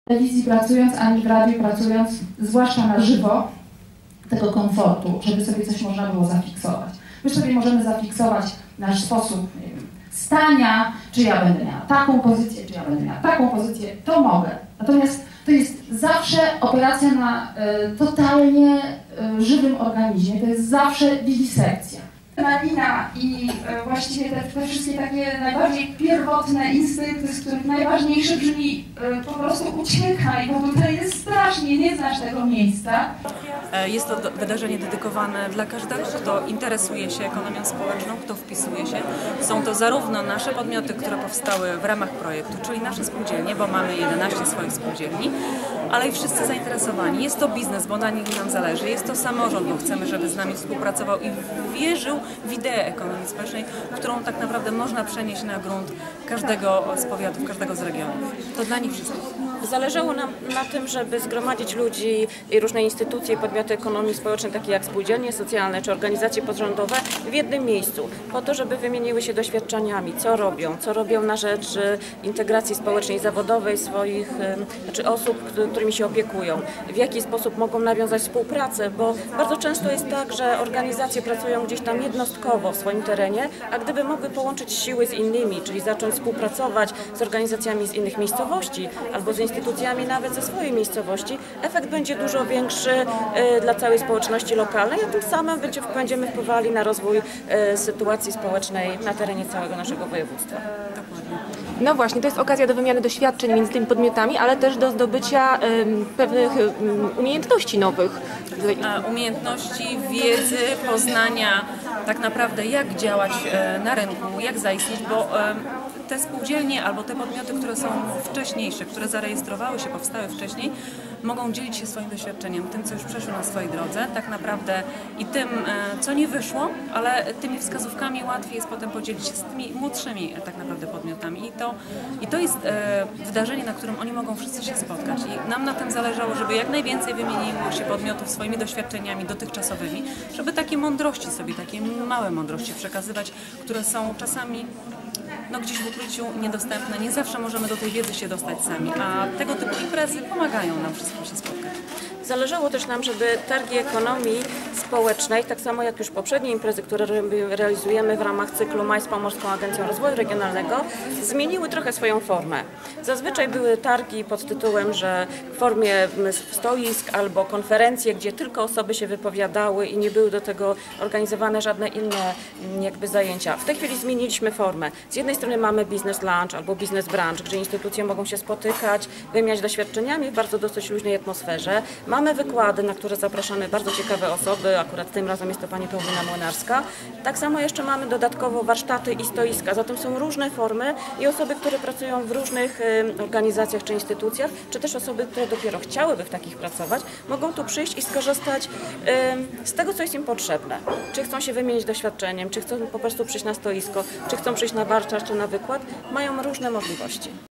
telewizji pracując, ani w radiu pracując, zwłaszcza na żywo, tego komfortu, żeby sobie coś można było zafiksować. My sobie możemy zafiksować nasz sposób, nie wiem, stania, czy ja będę miała taką pozycję, czy ja będę miała taką pozycję, to mogę. Natomiast to jest zawsze operacja na totalnie żywym organizmie, to jest zawsze wiwisekcja. Malina i właściwie te wszystkie takie najbardziej pierwotne instynkty, z których najważniejsze brzmi po prostu uciekaj, bo tutaj jest strasznie, nie znasz tego miejsca. Jest to wydarzenie dedykowane dla każdego, kto interesuje się ekonomią społeczną, kto wpisuje się. Są to zarówno nasze podmioty, które powstały w ramach projektu, czyli nasze spółdzielnie, bo mamy 11 swoich spółdzielni, ale i wszyscy zainteresowani. Jest to biznes, bo na nich nam zależy. Jest to samorząd, bo chcemy, żeby z nami współpracował i wierzył w ideę ekonomii społecznej, którą tak naprawdę można przenieść na grunt każdego z powiatów, każdego z regionów. To dla nich wszystkich. Zależało nam na tym, żeby zgromadzić ludzi i różne instytucje i podmioty ekonomii społecznej, takie jak spółdzielnie socjalne czy organizacje pozarządowe, w jednym miejscu, po to, żeby wymieniły się doświadczeniami, co robią na rzecz integracji społecznej i zawodowej swoich, osób, którymi się opiekują, w jaki sposób mogą nawiązać współpracę, bo bardzo często jest tak, że organizacje pracują gdzieś tam jednostkowo w swoim terenie, a gdyby mogły połączyć siły z innymi, czyli zacząć współpracować z organizacjami z innych miejscowości albo z instytucjami nawet ze swojej miejscowości, efekt będzie dużo większy dla całej społeczności lokalnej, a tym samym będziemy wpływali na rozwój sytuacji społecznej na terenie całego naszego województwa. No właśnie, to jest okazja do wymiany doświadczeń między tymi podmiotami, ale też do zdobycia pewnych umiejętności nowych. Umiejętności, wiedzy, poznania tak naprawdę jak działać na rynku, jak zaistnieć, bo te spółdzielnie albo te podmioty, które są wcześniejsze, które zarejestrowały się, powstały wcześniej, mogą dzielić się swoim doświadczeniem, tym, co już przeszło na swojej drodze, tak naprawdę i tym, co nie wyszło, ale tymi wskazówkami łatwiej jest potem podzielić się z tymi młodszymi tak naprawdę podmiotami. I to jest wydarzenie, na którym oni mogą wszyscy się spotkać. I nam na tym zależało, żeby jak najwięcej wymieniło się podmiotów swoimi doświadczeniami dotychczasowymi, żeby takie mądrości sobie, takie małe mądrości przekazywać, które są czasami gdzieś w ukryciu niedostępne. Nie zawsze możemy do tej wiedzy się dostać sami, a tego typu imprezy pomagają nam wszystkim się spotkać. Zależało też nam, żeby targi ekonomii społecznej, tak samo jak już poprzednie imprezy, które realizujemy w ramach cyklu Maj z Pomorską Agencją Rozwoju Regionalnego, zmieniły trochę swoją formę. Zazwyczaj były targi pod tytułem, że w formie stoisk albo konferencje, gdzie tylko osoby się wypowiadały i nie były do tego organizowane żadne inne zajęcia. W tej chwili zmieniliśmy formę. Z jednej strony mamy business lunch albo business brunch, gdzie instytucje mogą się spotykać, wymieniać doświadczeniami w bardzo dosyć luźnej atmosferze. Mamy wykłady, na które zapraszamy bardzo ciekawe osoby, akurat tym razem jest to pani Paulina Młynarska. Tak samo jeszcze mamy dodatkowo warsztaty i stoiska, zatem są różne formy i osoby, które pracują w różnych organizacjach czy instytucjach, czy też osoby, które dopiero chciałyby w takich pracować, mogą tu przyjść i skorzystać z tego, co jest im potrzebne. Czy chcą się wymienić doświadczeniem, czy chcą po prostu przyjść na stoisko, czy chcą przyjść na warsztat, czy na wykład, mają różne możliwości.